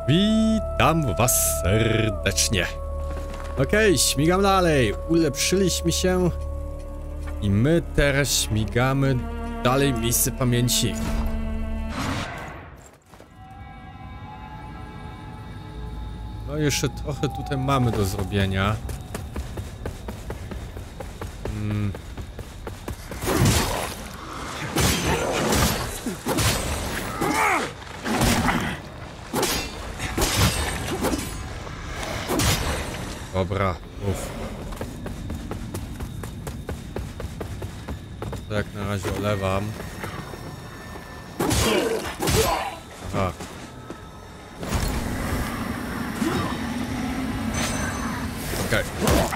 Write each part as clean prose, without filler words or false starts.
Witam was serdecznie. Okej, śmigam dalej. Ulepszyliśmy się. I my teraz śmigamy dalej w miejsce pamięci. No jeszcze trochę tutaj mamy do zrobienia. Dobra, to jak na razie olewam. Aha. Okej.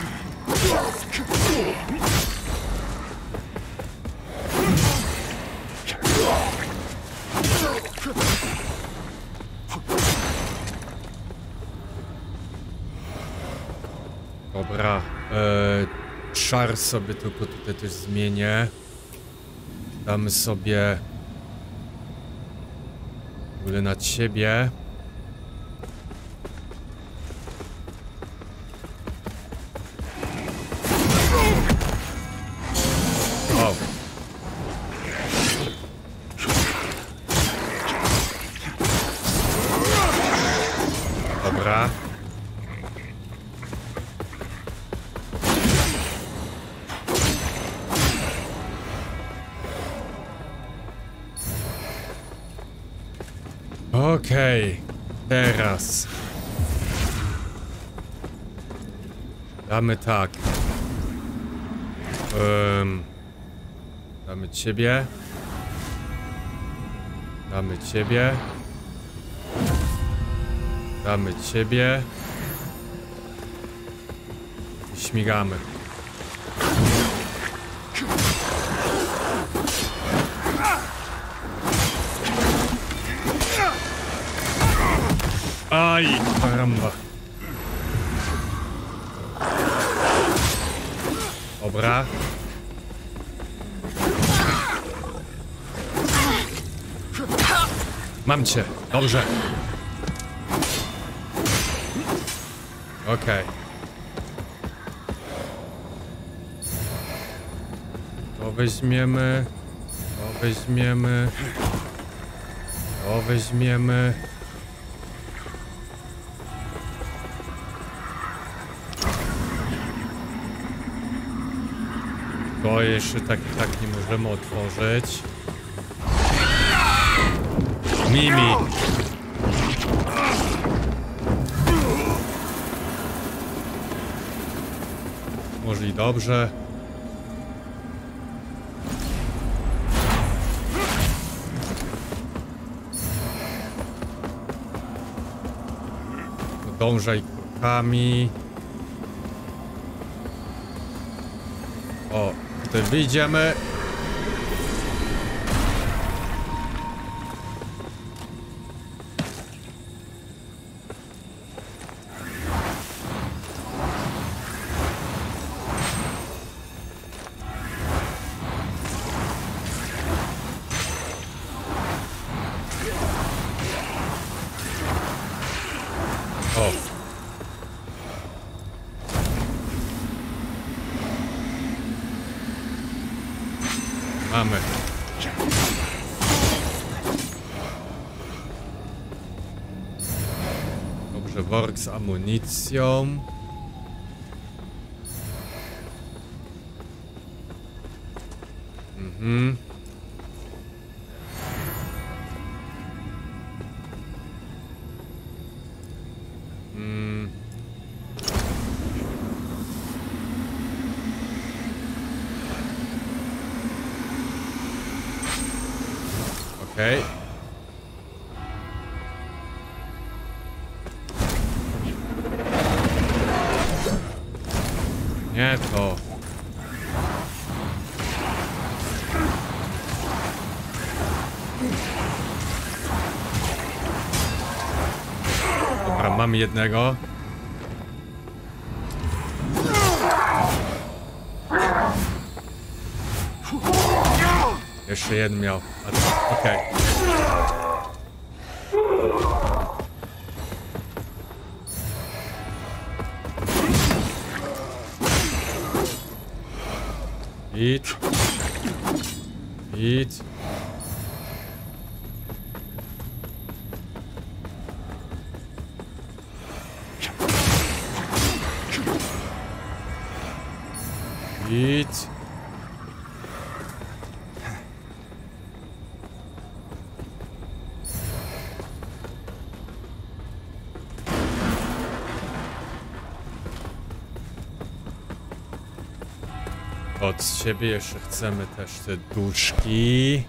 Dobra, czar sobie tylko tutaj też zmienię. Damy sobie w ogóle na ciebie. O. Dobra. Okej, teraz damy tak. Damy ciebie. Damy ciebie. Damy ciebie. I śmigamy. Aj, karamba. Dobra. Mam cię. Dobrze. Okej. To weźmiemy. To weźmiemy. To weźmiemy. To jeszcze tak nie możemy otworzyć. Mimi. Może i dobrze. Podążaj krokami. O, tutaj wyjdziemy. O. Mamy. Dobrze, work z amunicją. Okej. Nie to. Dobra, mamy jednego. Jeszcze jeden miał. Okej. Hit. Hit. Hit. Od ciebie jeszcze chcemy też te duszki.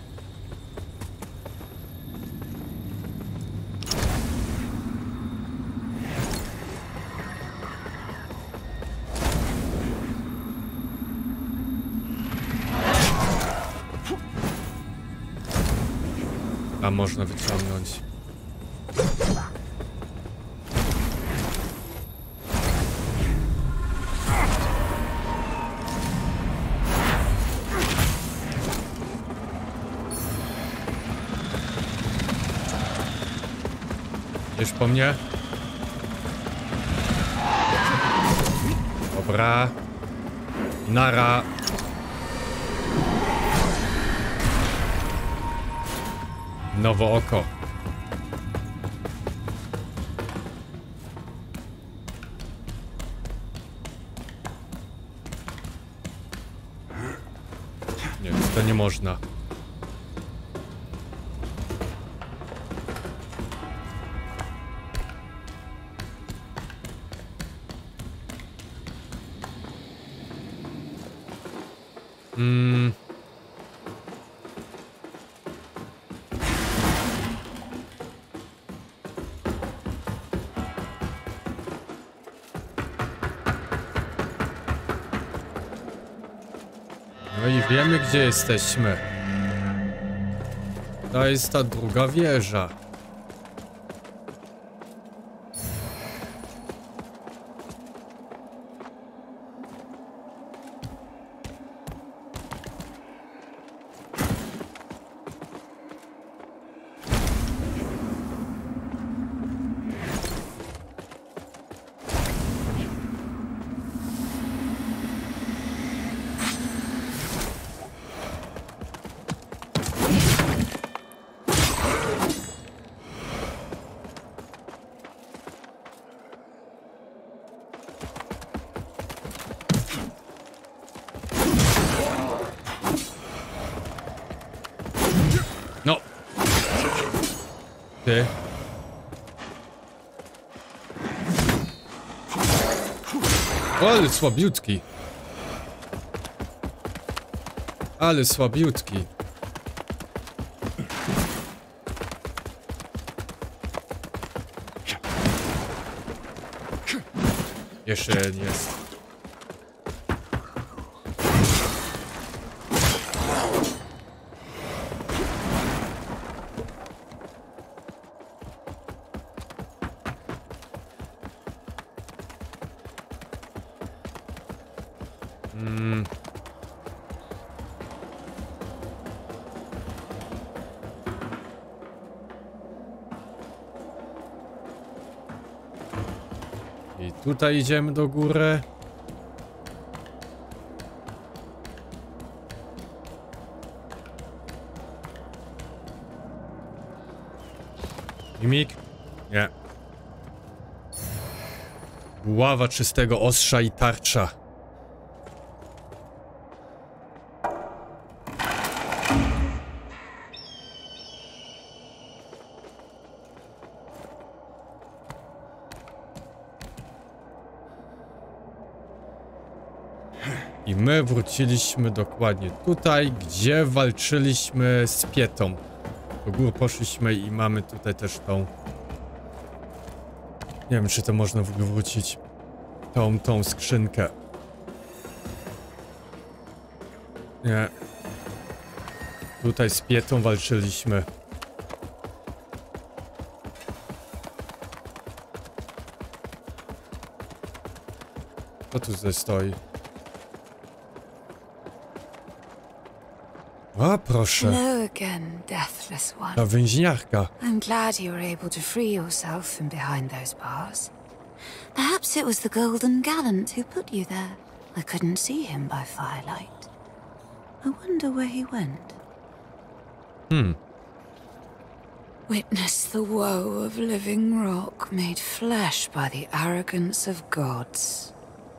A można wyciągnąć. Idziesz po mnie? Dobra. Nara. Nowo oko. Nie, to nie można. No i wiemy, gdzie jesteśmy. To jest ta druga wieża. No. Ty. Ale słabiutki. Ale słabiutki. Jeszcze jeden jest. I tutaj idziemy do góry. Mimik? Nie. Buława czystego ostrza i tarcza. I my wróciliśmy dokładnie tutaj, gdzie walczyliśmy z Pietą. Do góry poszliśmy i mamy tutaj też tą... Nie wiem, czy to można w ogóle wrócić. Tą skrzynkę. Nie. Tutaj z Pietą walczyliśmy. Co tu tutaj stoi? A, proszę. Hello again, deathless one. Ta więźniarka. I'm glad you were able to free yourself from behind those bars. Perhaps it was the Golden Gallant who put you there. I couldn't see him by firelight. I wonder where he went. Witness the woe of living rock made flesh by the arrogance of gods.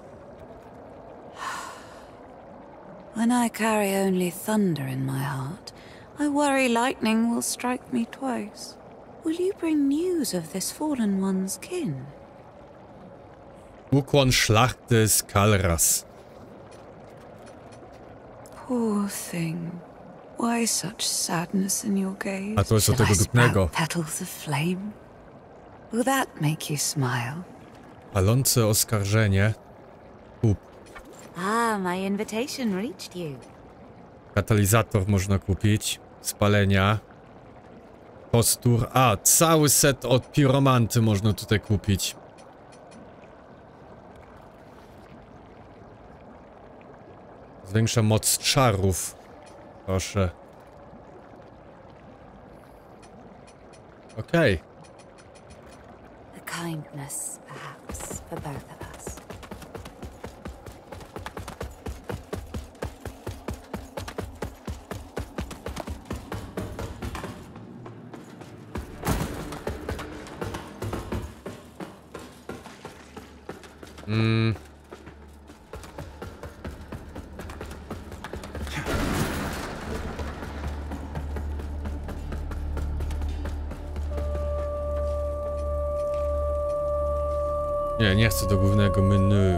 When I carry only thunder in my heart, I worry lightning will strike me twice. Will you bring news of this fallen one's kin? Ukłon szlachty z Kalras. Poor thing. Why such sadness in your gaze? A to jest od Should tego I dupnego. sprout petals of flame? Will that make you smile? Palące oskarżenie. Ah, my invitation reached you. Katalizator można kupić. Spalenia. Postur. A, cały set od piromanty można tutaj kupić. Zwiększa moc czarów. Proszę. Okej. A kindness, perhaps, for both of us. Nie chcę do głównego menu.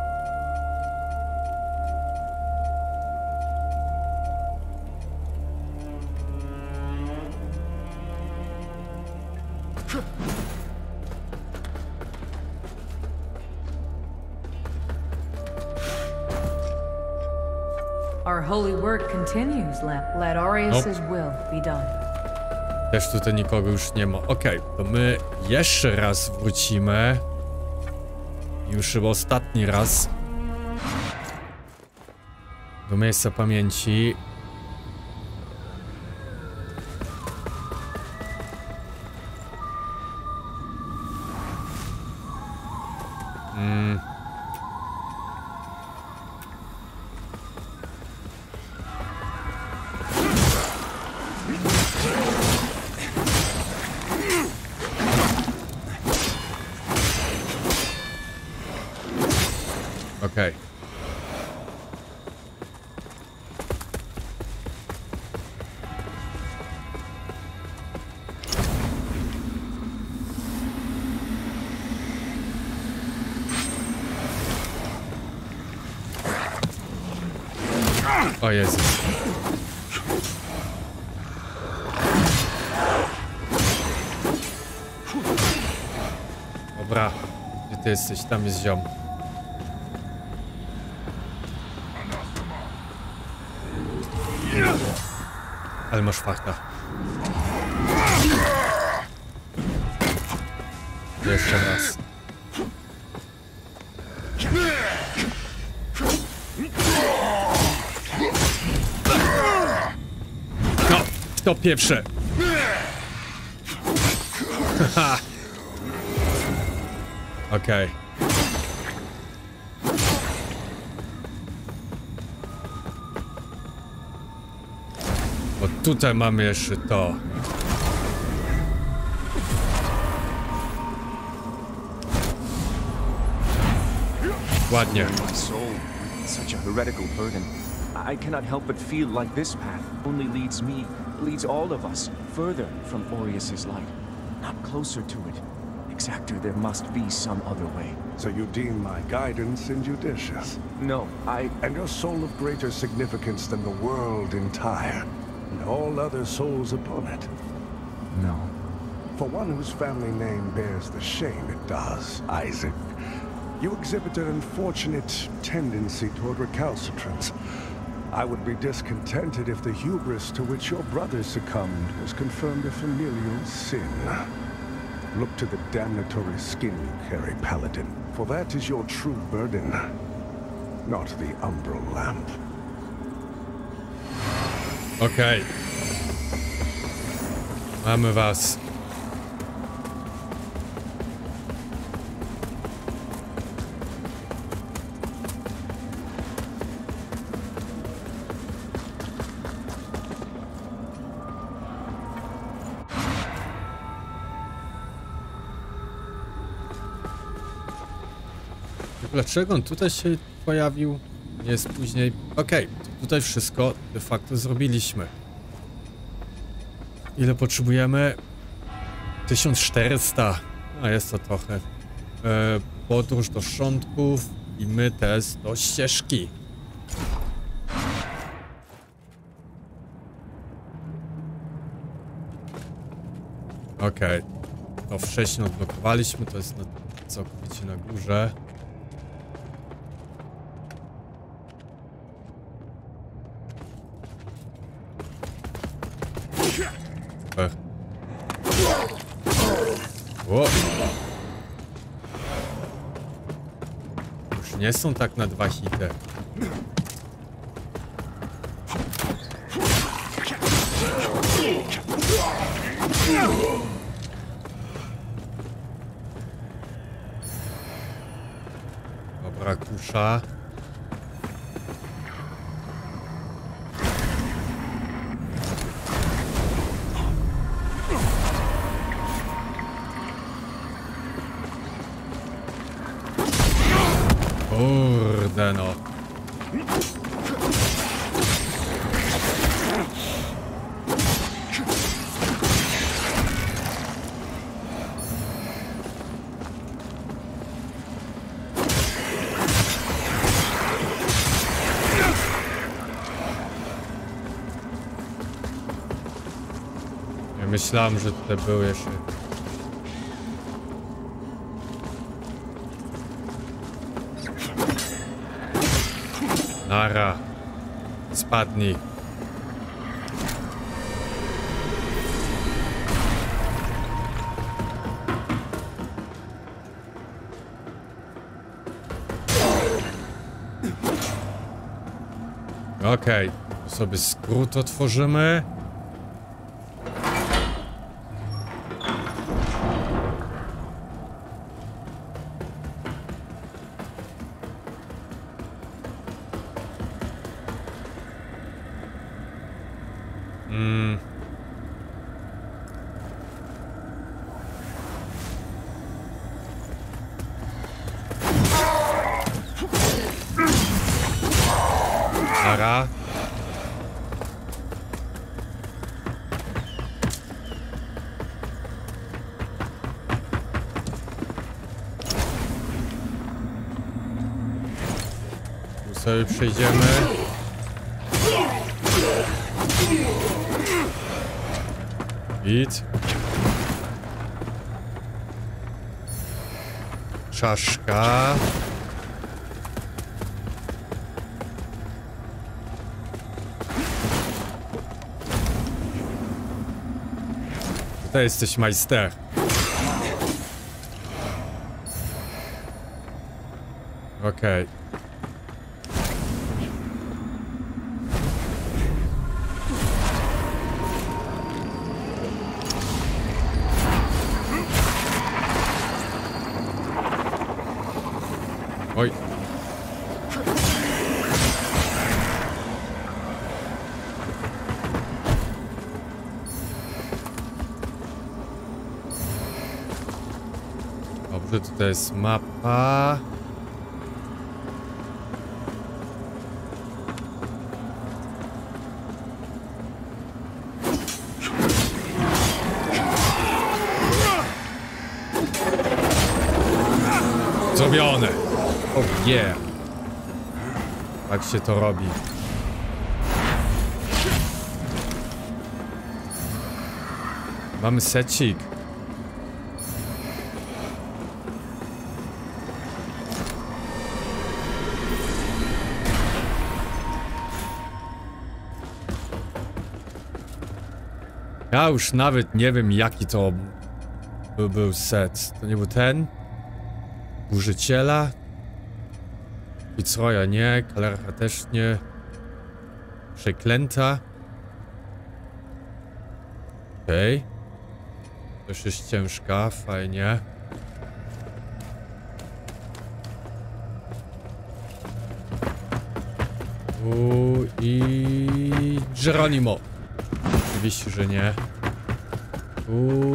Our holy work continues. Let Aureus's will be done. Też tutaj nikogo już nie ma. Okej, to my jeszcze raz wrócimy. Już chyba ostatni raz. Do miejsca pamięci. Okej. O Jezus. Dobra. Gdzie ty jesteś? Tam jest ziom. Ale masz farta. Jeszcze raz. No, to pierwsze. Haha. Okej. Bo tutaj mamy jeszcze to. Ładnie. Such a heretical burden. I cannot help but feel like this path only leads me, leads all of us, further from Aureus's light, not closer to it. Exactor, there must be some other way. So you deem my guidance injudicious? No, And your soul of greater significance than the world entire, and all other souls upon it? No. For one whose family name bears the shame it does, Isaac, you exhibit an unfortunate tendency toward recalcitrance. I would be discontented if the hubris to which your brother succumbed was confirmed a familial sin. Look to the damnatory skin you carry, Paladin, for that is your true burden, not the umbral lamp. Okej. Mamy was. Dlaczego on tutaj się pojawił? Nie jest później. Okej, tutaj wszystko de facto zrobiliśmy. Ile potrzebujemy? 1400. A jest to trochę. Podróż do szczątków i my też do ścieżki. Okej. To wcześniej odblokowaliśmy, to jest całkowicie na górze. Super. O! Już nie są tak na 2 hity. Dobra, kusza. Kurde no. Ja myślałem, że tutaj były jeszcze... Nara. Spadnij. Okej, to sobie skrót otworzymy. Nara. Tu sobie przejdziemy. Git. Czaszka. Tutaj jesteś majster. Okej. Oj. Dobrze, tutaj jest mapa. Zrobione. O nie. Tak się to robi. Mamy secik. Ja już nawet nie wiem, jaki to był set. To nie był ten? Burzyciela? Fitzroya nie, Kalerha też nie. Przeklęta. Okej. Też jest ciężka, fajnie. I Geronimo. Oczywiście, że nie.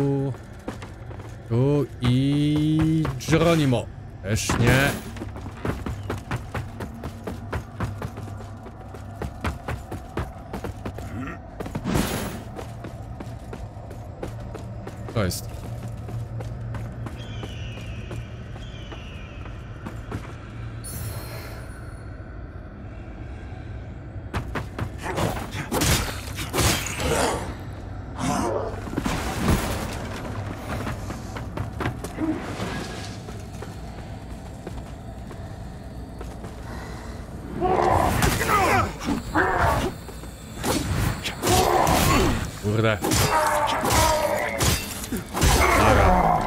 Tu i Geronimo. Też nie. to jest? Kurde. Dobra.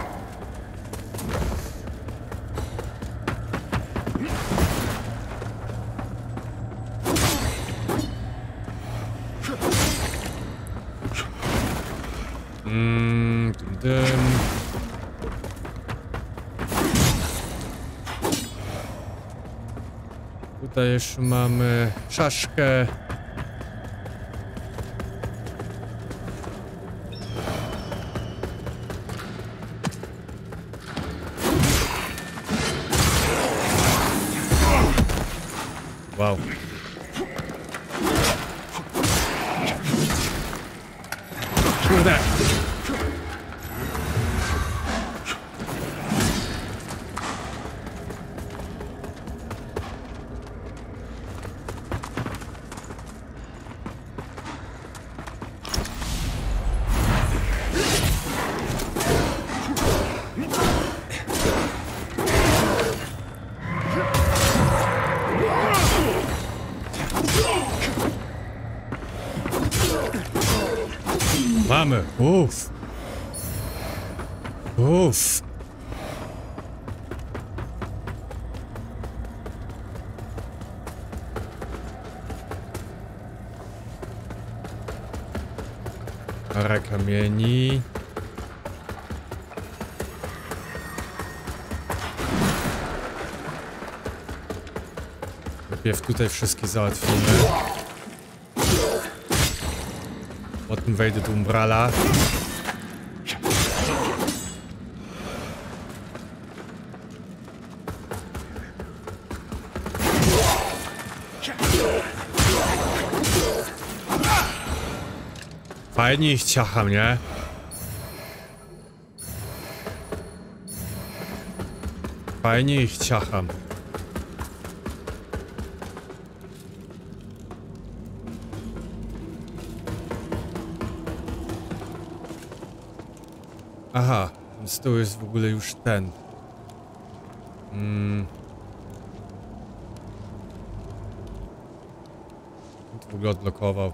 Dym. Tutaj jeszcze mamy czaszkę. Wow. Kurde. Mamy. Uff. Uff. Parę kamieni. Najpierw tutaj wszystkie załatwimy. Potem wejdę do Umbrala. Fajnie ich ciacham, nie? Fajnie ich ciacham. Aha, z tyłu jest w ogóle już ten. W ogóle odblokował.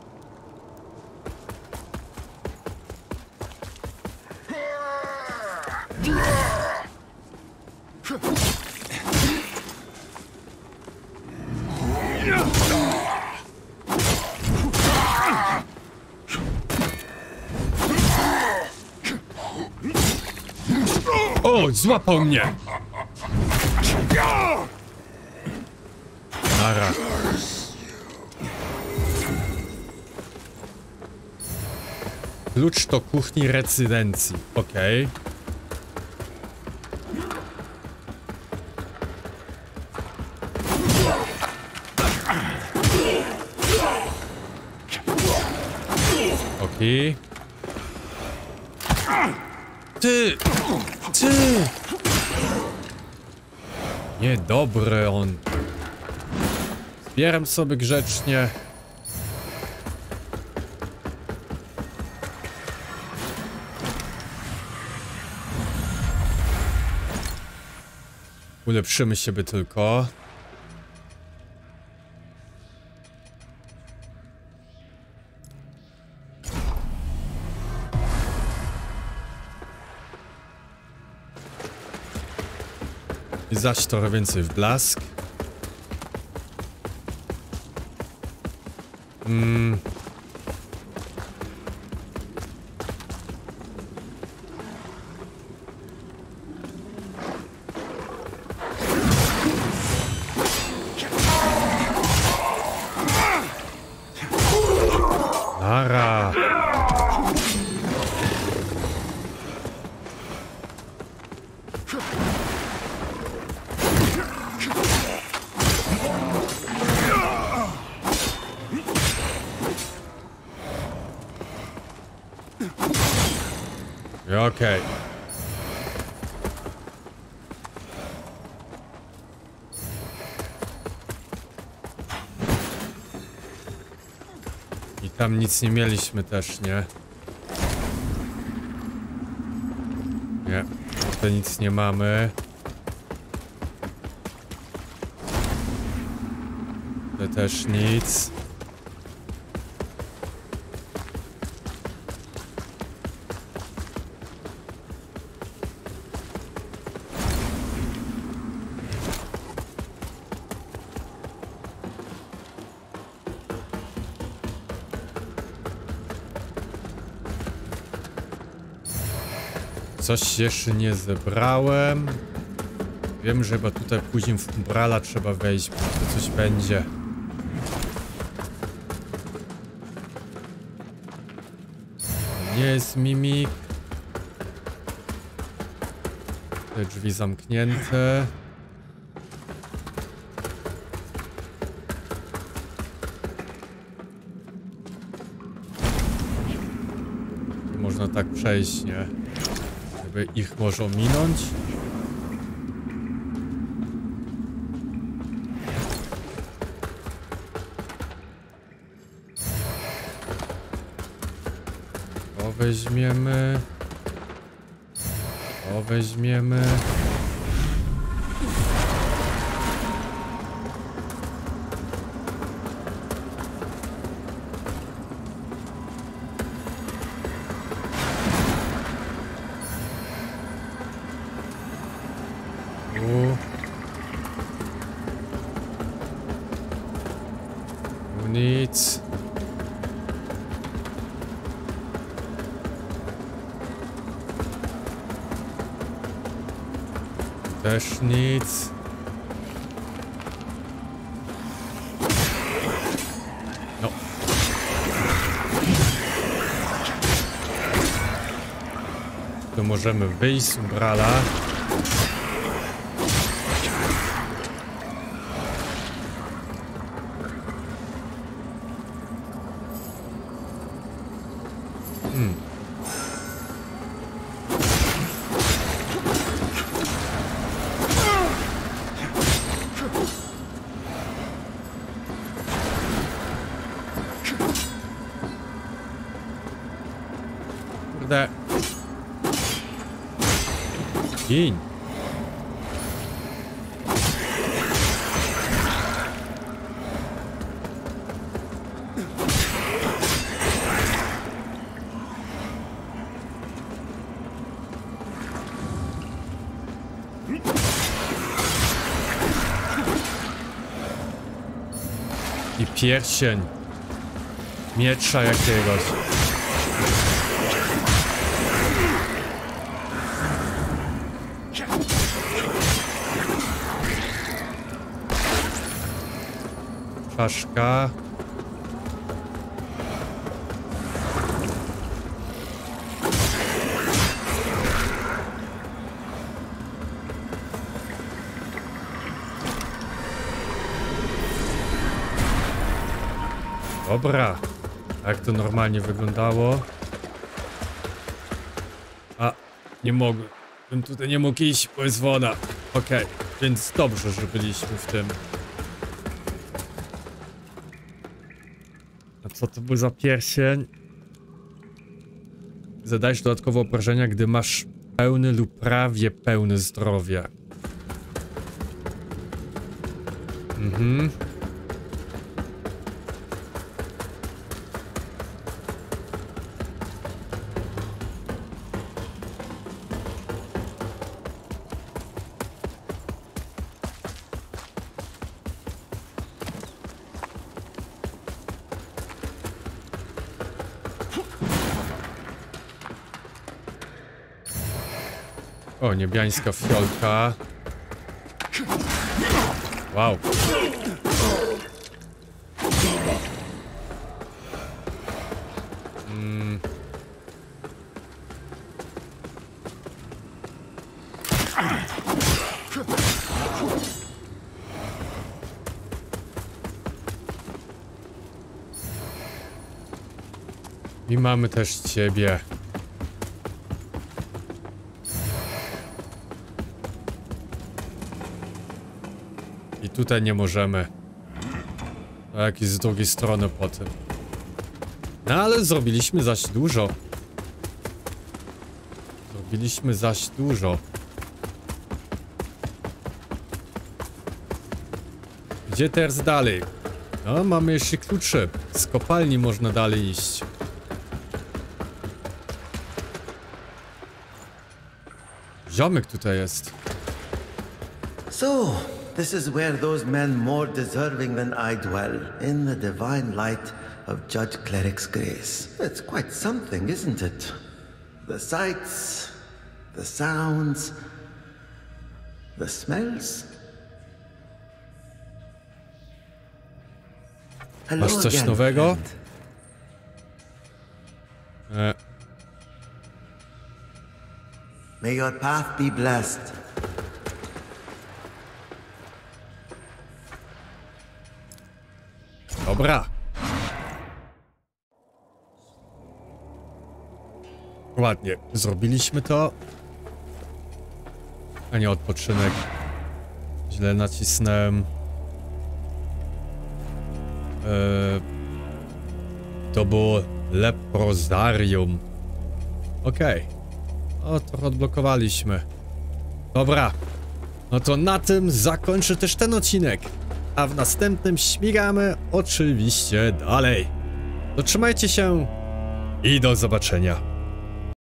O, złapał mnie! Nara. Klucz do kuchni rezydencji. Okej. Okej. Ty! Niedobry on. Zbieram sobie grzecznie. Ulepszymy siebie tylko. I zaś trochę więcej w blask. Nara. Okej. I tam nic nie mieliśmy też, nie? Nie, tutaj nic nie mamy. Tutaj też nic. Coś jeszcze nie zebrałem. Wiem, że chyba tutaj później w Umbrala trzeba wejść, bo to coś będzie. To nie jest mimik. Te drzwi zamknięte. Można tak przejść, nie? Żeby ich może ominąć. To weźmiemy. To weźmiemy. Nic. Też nic. No. Tu możemy wyjść z Umbrala. Kurde. Gin. I pierścień miecza jakiegoś. Czaszka. Dobra. Jak to normalnie wyglądało? A, nie mogłem. Bym tutaj nie mógł iść, bo jest woda. Okej, więc dobrze, że byliśmy w tym. A co to był za pierścień? Zadajesz dodatkowe obrażenia, gdy masz pełny lub prawie pełne zdrowie. Mhm. O, niebiańska fiolka. Wow. I mamy też ciebie. I tutaj nie możemy. Tak, i z drugiej strony potem. No ale zrobiliśmy zaś dużo. Zrobiliśmy zaś dużo. Gdzie teraz dalej? No, mamy jeszcze klucze. Z kopalni można dalej iść. Ziomek tutaj jest. So, this is where those men more deserving than I dwell, in the divine light of Judge Cleric's grace. It's quite something, isn't it? The sights, the sounds, the smells. Hello Masz coś again, nowego? friend. May your path be blessed. Dobra. Ładnie. Zrobiliśmy to. A nie odpoczynek. Źle nacisnąłem. To było leprozarium. Okej. O, trochę odblokowaliśmy. Dobra. No to na tym zakończę też ten odcinek. A w następnym śmigamy oczywiście dalej. To trzymajcie się i do zobaczenia.